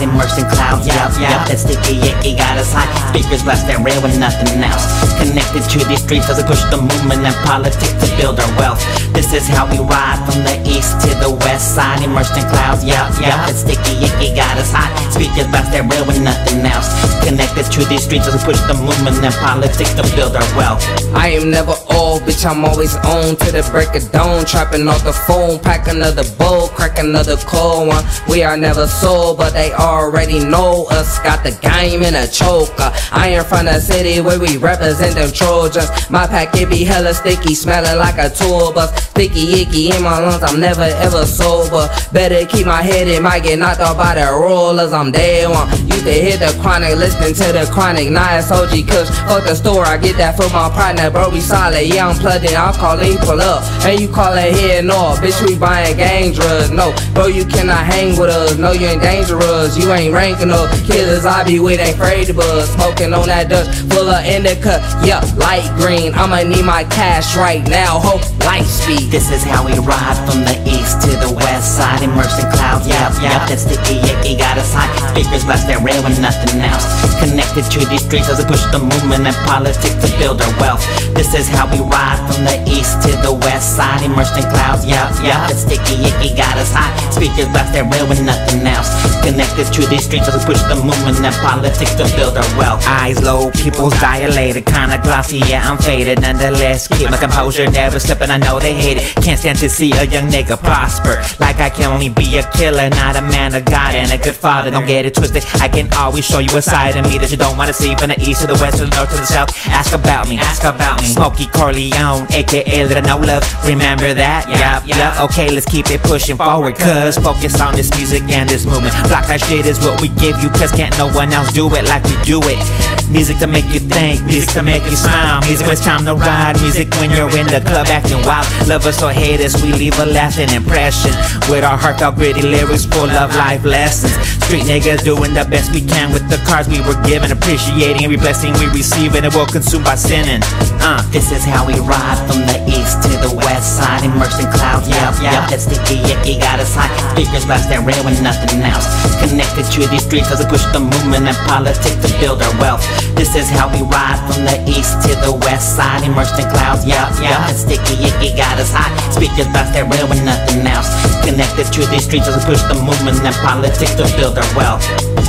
immersed in clouds. Yup, that sticky icky got us high. Speakers blast that rail with nothing else. Connected to these streets as we push the movement and politics to build our wealth. This is how we ride from the east to the west side, immersed in clouds. Yup, that sticky icky got us high. Speakers blast that rail with nothing else. Connected to these streets as we push the movement and politics to build our wealth. I am never old, bitch, I'm always on to the break of dawn. Trapping off the phone, pack another bowl, crack another cold one. We are never sold, but they already know us. Got the game in a choker. I am from the city where we represent them Trojans. My pack, it be hella sticky, smelling like a tour bus. Sticky icky in my lungs, I'm never ever sober. Better keep my head, it might get knocked off by the rollers. I'm dead one. Used to hit the chronic, listen to the chronic. Nice OG Kush, fuck the store, I get that from my partner, bro, we solid. Yeah, I'm plugged in, I'll call it, pull up. And you call it here, no, bitch, we buying gang drugs. No, bro, you cannot hang with us. No, you ain't dangerous, you ain't ranking up. Killers I be with ain't afraid to buzz. Smoking on that dust, full of indica. Yeah, light green, I'ma need my cash right now. Hope light speed. This is how we ride from the east to the west side, immersed in clouds. Yup, that sticky icky got us high. Speakers blast that rail with nothing else. Connected to these streets as we push the movement and politics to build our wealth. This is how we ride from the east to the west side, immersed in clouds. Yup, that sticky icky got us high. Speakers blast that rail with nothing else. Connected to these streets as we push the movement and politics to build our wealth. Eyes low, pupils dilated, kinda glossy, yeah, I'm faded. Nonetheless, keep my composure, never slipping, I know they hate it. Can't stand to see a young nigga prosper. Like I can only be a killer, not a man of God and a good father. Don't get it twisted, I can always show you a side of me that you don't wanna see. From the east to the west, to the north to the south, ask about me, Smokey, Corleone, aka Little No Love, remember that? Yup, okay, let's keep it pushing forward, cause focus on this music and this movement. Block that shit is what we give you, cause can't no one else do it like we do it. Music to make you think, music to make you smile. Music when it's time to ride, music when you're in the club acting wild. Love us or hate us, we leave a lasting impression with our heartfelt gritty lyrics full of life lessons. Street niggas doing the best we can with the cards we were given, appreciating every blessing we receive and it will consume by sinning. This is how we ride from the east to the west side, immersed in clouds. Yup, that sticky icky got us high. Speakers blast that rail with nothing else. Connected to these streets as we push the movement and politics to build our wealth. This is how we ride from the east to the west side, immersed in clouds. Yup, that sticky icky got us high. Speakers blast that rail with nothing else. Connected to these streets as we push the movement and politics to build our wealth.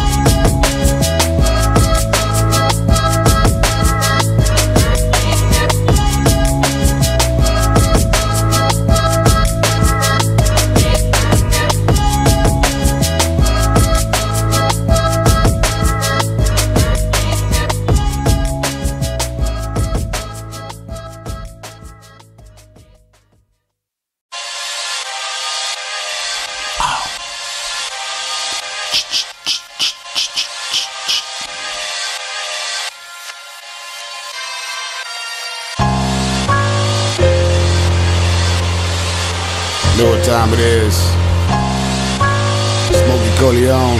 Know what time it is. Smokey, Corleone,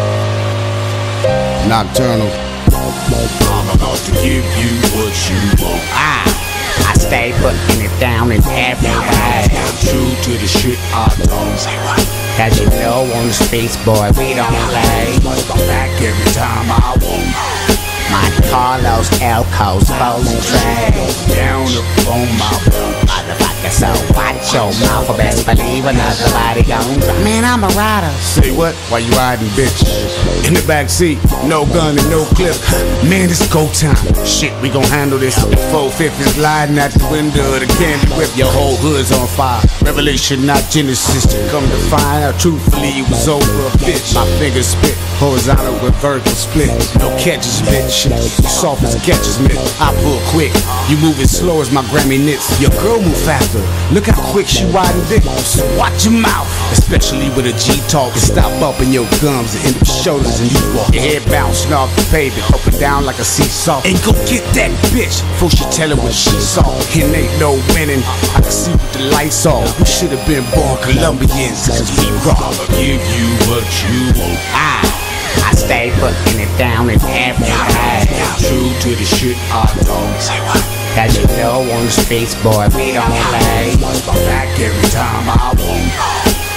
KnocTurnal. I'm about to give you what you want. I stay putting it down in every way. I'm true to the shit I don't say what. Cause you know on the streets, boy, we don't play. Back every time I want. Monte Carlos, Elcos, bowling trays. Down up on my boat. Motherfucker, so watch your mouth. I best believe another body gon' drop. Man, I'm a rider. Say what? Why you riding, bitch? In the back seat, no gun and no clip. Man, it's go time. Shit, we gon' handle this. 450 is gliding out the window of the candy whip. Your whole hood's on fire. Revelation, not Genesis. Come to find out, truthfully, it was over a bitch. My fingers spit, horizontal with vertical split. No catches, bitch. You soft as catches, mitt. I pull quick. You moving slow as my Grammy knits. Your girl move faster. Look how quick she riding dick. So watch your mouth. Especially with a G-talk. And stop bumping your gums and end up shoulders and you walk. Your head bouncing off the pavement, up and down like a seesaw. And go get that bitch before she tell her what she saw. And ain't no winning. I can see with the lights off. We should have been born Colombians, cause we raw. I'ma give you what you want. I stay putting it down in every way. True to the shit I don't say what. Cause you know on the streets, boy, we don't play. Back every time I want.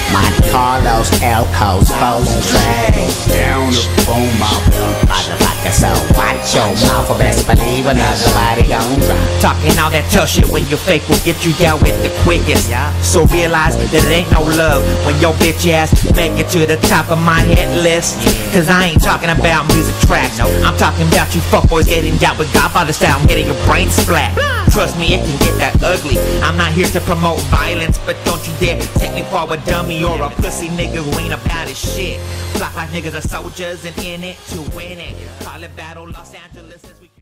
Monte Carlos, Elcos, Polo Track. Down upon my Motherfucker, so watch your mouth, or best believe another body gon' drop. Talking all that tough shit when you're fake will get you dealt with the quickest. So realize that it ain't no love when your bitch ass make it to the top of my hit list. Cause I ain't talking about music tracks, I'm talking about you fuckboys getting down with Godfather style and getting your brain splat. Trust me, it can get that ugly. I'm not here to promote violence, but don't you dare take me for a dummy or a pussy nigga who ain't about his shit. Block like niggas are soldiers and in it to win it. Call it battle Los Angeles as we